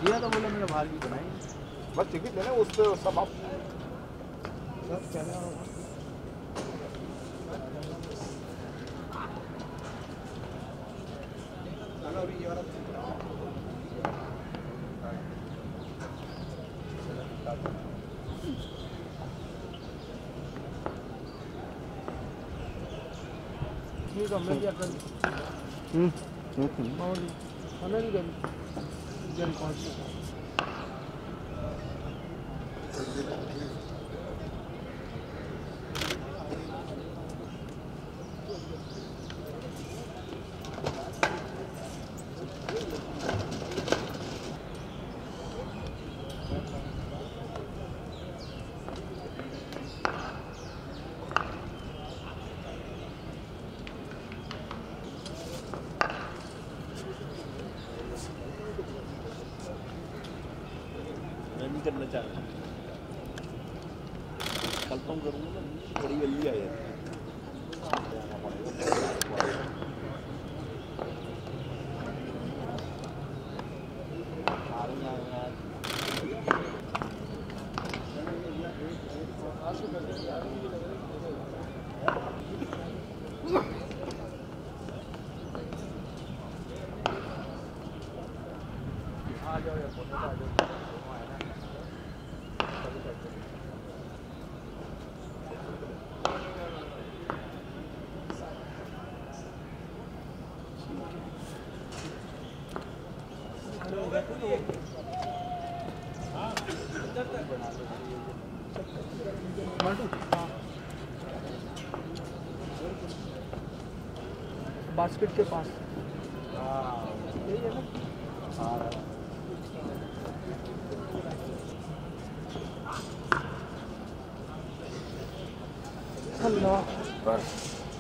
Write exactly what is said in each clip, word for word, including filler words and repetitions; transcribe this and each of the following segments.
दिया तो बोला मैंने बाहर की बनाई बस टिकट लेना उस पर सब आप सब क्या होगा ठीक है मैं क्या कर हम्म हम्म और खाना नहीं कर जल्द पहुंच नहीं करना चाह रहा कल तो करूँगा ना बड़ी जल्दी आ जाती आ जाओ यार फोटो आ जाओ बास्केट के पास यही है ना अल्लाह बस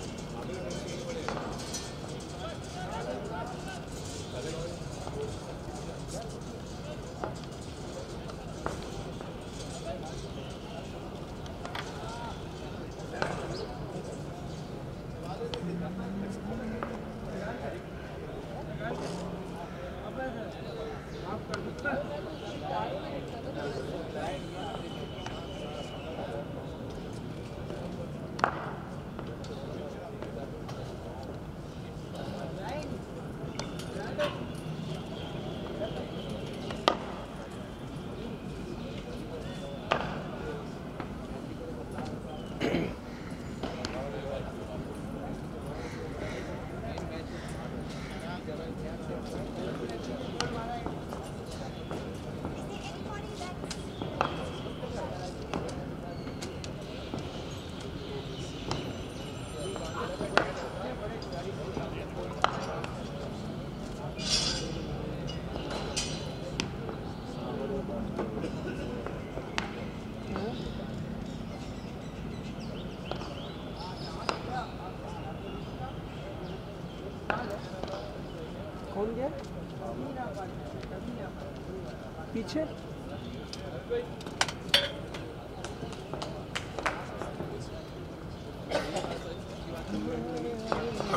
कौन गया पीछे